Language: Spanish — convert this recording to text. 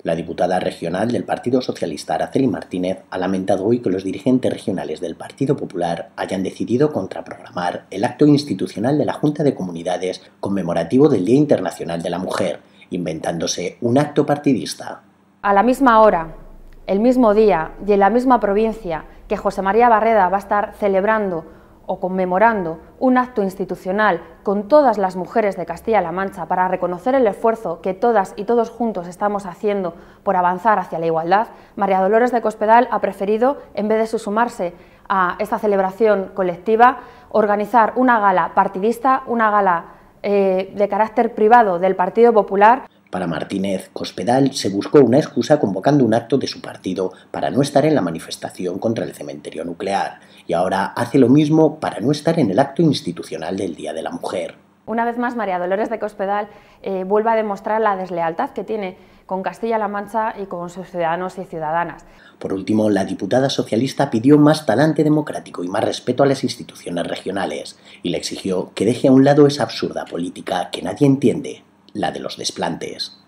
La diputada regional del Partido Socialista, Araceli Martínez, ha lamentado hoy que los dirigentes regionales del Partido Popular hayan decidido contraprogramar el acto institucional de la Junta de Comunidades conmemorativo del Día Internacional de la Mujer, inventándose un acto partidista. A la misma hora, el mismo día y en la misma provincia que José María Barreda va a estar celebrando o conmemorando un acto institucional con todas las mujeres de Castilla-La Mancha para reconocer el esfuerzo que todas y todos juntos estamos haciendo por avanzar hacia la igualdad, María Dolores de Cospedal ha preferido, en vez de sumarse a esta celebración colectiva, organizar una gala partidista, una gala de carácter privado del Partido Popular. Para Martínez, Cospedal se buscó una excusa convocando un acto de su partido para no estar en la manifestación contra el cementerio nuclear, y ahora hace lo mismo para no estar en el acto institucional del Día de la Mujer. Una vez más, María Dolores de Cospedal vuelve a demostrar la deslealtad que tiene con Castilla-La Mancha y con sus ciudadanos y ciudadanas. Por último, la diputada socialista pidió más talante democrático y más respeto a las instituciones regionales, y le exigió que deje a un lado esa absurda política que nadie entiende, la de los desplantes.